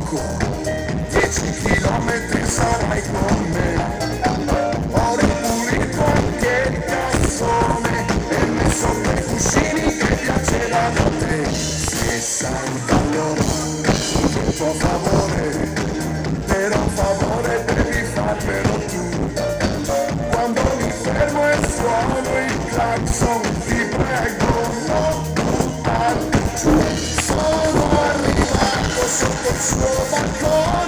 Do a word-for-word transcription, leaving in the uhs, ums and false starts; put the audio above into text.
poco, dieci chilometri sarai con me. Ho ripulito anche il cassone e messo quei cuscini che piacevano a te. Sessanta all'ora, un tuo favore, però un favore devi farmelo tu. Quando mi fermo e suono il clacson, ti prego non buttarmi giù. Sono arrivato sotto il suo balcone.